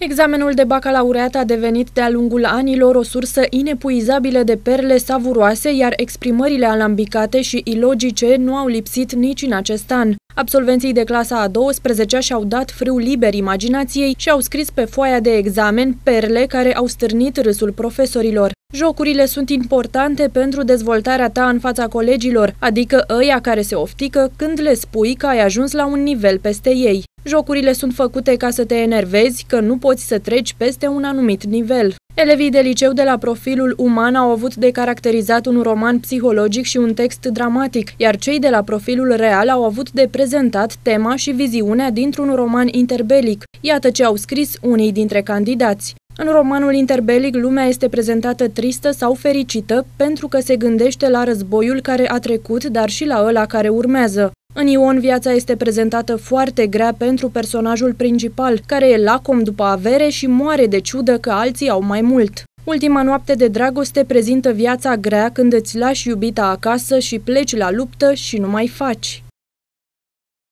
Examenul de bacalaureat a devenit de-a lungul anilor o sursă inepuizabilă de perle savuroase, iar exprimările alambicate și ilogice nu au lipsit nici în acest an. Absolvenții de clasa a 12-a și-au dat frâu liber imaginației și au scris pe foaia de examen perle care au stârnit râsul profesorilor. Jocurile sunt importante pentru dezvoltarea ta în fața colegilor, adică ăia care se oftică când le spui că ai ajuns la un nivel peste ei. Jocurile sunt făcute ca să te enervezi, că nu poți să treci peste un anumit nivel. Elevii de liceu de la profilul uman au avut de caracterizat un roman psihologic și un text dramatic, iar cei de la profilul real au avut de prezentat tema și viziunea dintr-un roman interbelic. Iată ce au scris unii dintre candidați. În romanul interbelic, lumea este prezentată tristă sau fericită pentru că se gândește la războiul care a trecut, dar și la ăla care urmează. În Ion, viața este prezentată foarte grea pentru personajul principal, care e lacom după avere și moare de ciudă că alții au mai mult. Ultima noapte de dragoste prezintă viața grea când îți lași iubita acasă și pleci la luptă și nu mai faci.